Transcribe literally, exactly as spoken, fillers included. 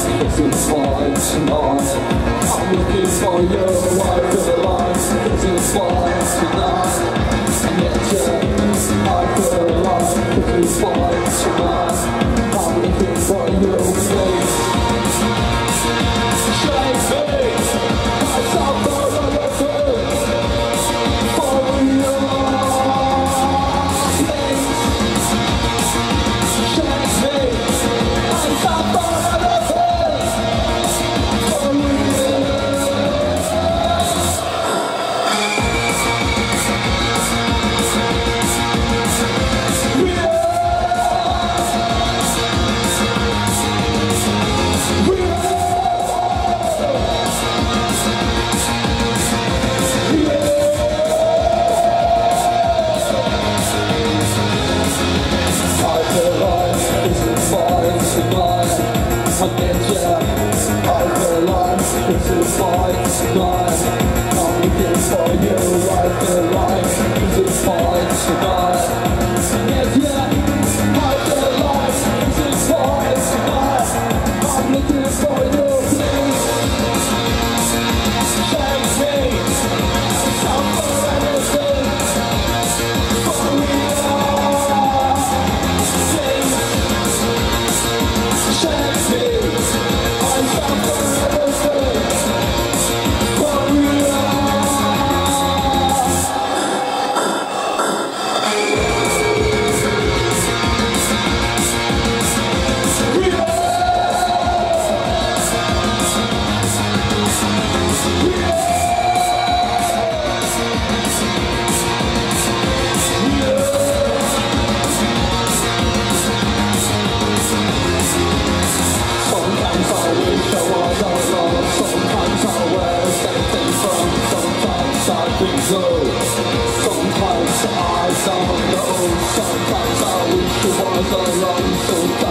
this is fine tonight. I'm looking for you, I feel like this is fine tonight. And yet, yeah, I feel like this is fine tonight. I'm looking for you, please. Shake me, myself out of the food. For you, please. Shake me, myself out of the food. For you. I get ya, I feel like this is fine tonight. I'm looking for you, I feel like this is fine tonight. I get ya, I feel like this is fine tonight. I'm looking for you, please. Shake me, I'm for anything. For real, please. Shake me. So, sometimes I don't know, sometimes I wish it was alone, so